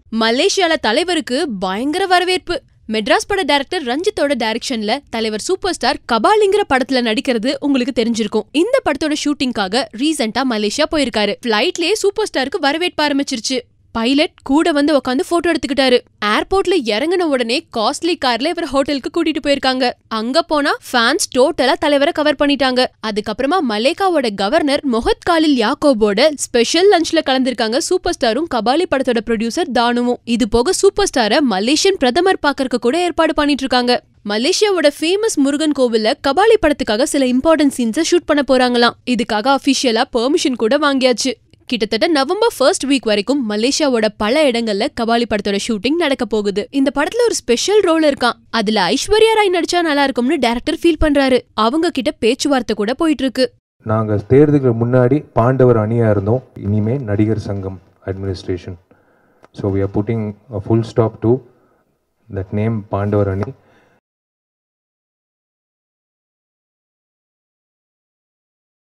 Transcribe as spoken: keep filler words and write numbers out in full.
மலேசியால தலைவருக்கு பயங்கர வரவேற்பு. மெட்ராஸ் பட டைரக்டர் ரஞ்சித்தோட டைரக்ஷன்ல தலைவர் சூப்பர் ஸ்டார் கபாலிங்கிற படத்துல நடிக்கிறது உங்களுக்கு தெரிஞ்சிருக்கும். இந்த படத்தோட ஷூட்டிங்காக ரீசெண்டா மலேசியா போயிருக்காரு. பிளைட்லயே சூப்பர் ஸ்டாருக்கு வரவேற்பு ஆரம்பிச்சிருச்சு. பைலட் கூட வந்து உட்காந்து போட்டோ எடுத்துக்கிட்டாரு. ஏர்போர்ட்ல இறங்கின உடனே காஸ்ட்லி கார்ல இவர் ஹோட்டலுக்கு கூட்டிட்டு போயிருக்காங்க. அங்க போனா ஃபேன்ஸ் டோட்டலா தலைவரை கவர் பண்ணிட்டாங்க. அதுக்கப்புறமா மலேக்காவோட கவர்னர் மொஹத் காலில் யாக்கோபோட ஸ்பெஷல் லஞ்ச்ல கலந்திருக்காங்க சூப்பர் ஸ்டாரும் கபாலி படத்தோட ப்ரொடியூசர் தானுவும். இது போக சூப்பர் ஸ்டாரை மலேசியன் பிரதமர் பாக்கறதுக்கு கூட ஏற்பாடு பண்ணிட்டு இருக்காங்க. மலேசியாவோட ஃபேமஸ் முருகன் கோவில்ல கபாலி படத்துக்காக சில இம்பார்ட்டன்ட் சீன்ஸை ஷூட் பண்ண போறாங்களாம். இதுக்காக அபிஷியலா பெர்மிஷன் கூட வாங்கியாச்சு. கிட்டத்தட்ட நவம்பர் ஃபர்ஸ்ட் வீக் வரைக்கும் மலேசியாவோட பல இடங்கள்ல கபாலி படத்தோட ஷூட்டிங் நடக்க போகுது. இந்த படத்துல ஒரு ஸ்பெஷல் ரோல் இருக்கான். அதுல ஐஸ்வர்யா ராய் நடிச்சா நல்லா இருக்கும்னு டைரக்டர் ஃபீல் பண்றாரு. அவங்க கிட்ட பேச்சுவார்த்தை கூட போயிட்டு இருக்கு. நாங்க தேர்தலுக்கு முன்னாடி பாண்டவர் அணியா இருந்தோம். இனிமே Nadigar Sangam administration. So we are putting a full stop to that name Pandavar அணி.